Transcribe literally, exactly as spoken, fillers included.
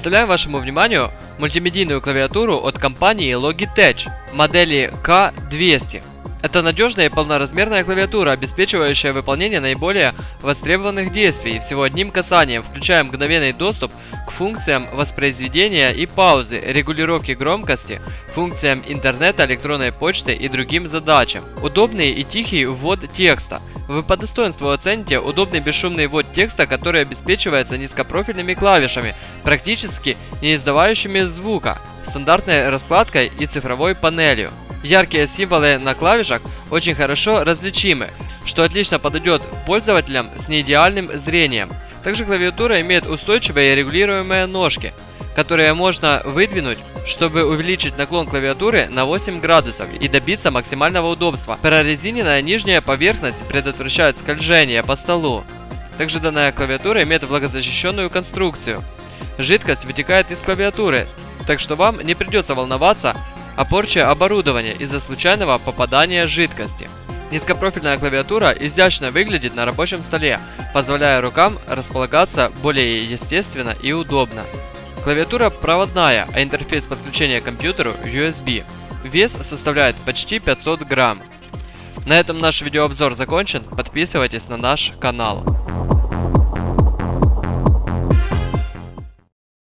Представляем вашему вниманию мультимедийную клавиатуру от компании Logitech модели К двести. Это надежная и полноразмерная клавиатура, обеспечивающая выполнение наиболее востребованных действий всего одним касанием, включая мгновенный доступ к функциям воспроизведения и паузы, регулировки громкости, функциям интернета, электронной почты и другим задачам. Удобный и тихий ввод текста. Вы по достоинству оцените удобный бесшумный ввод текста, который обеспечивается низкопрофильными клавишами, практически не издавающими звука, стандартной раскладкой и цифровой панелью. Яркие символы на клавишах очень хорошо различимы, что отлично подойдет пользователям с неидеальным зрением. Также клавиатура имеет устойчивые и регулируемые ножки, которые можно выдвинуть, чтобы увеличить наклон клавиатуры на восемь градусов и добиться максимального удобства. Прорезиненная нижняя поверхность предотвращает скольжение по столу. Также данная клавиатура имеет влагозащищенную конструкцию. Жидкость вытекает из клавиатуры, так что вам не придется волноваться о порче оборудования из-за случайного попадания жидкости. Низкопрофильная клавиатура изящно выглядит на рабочем столе, позволяя рукам располагаться более естественно и удобно. Клавиатура проводная, а интерфейс подключения к компьютеру ю эс би. Вес составляет почти пятьсот грамм. На этом наш видеообзор закончен. Подписывайтесь на наш канал.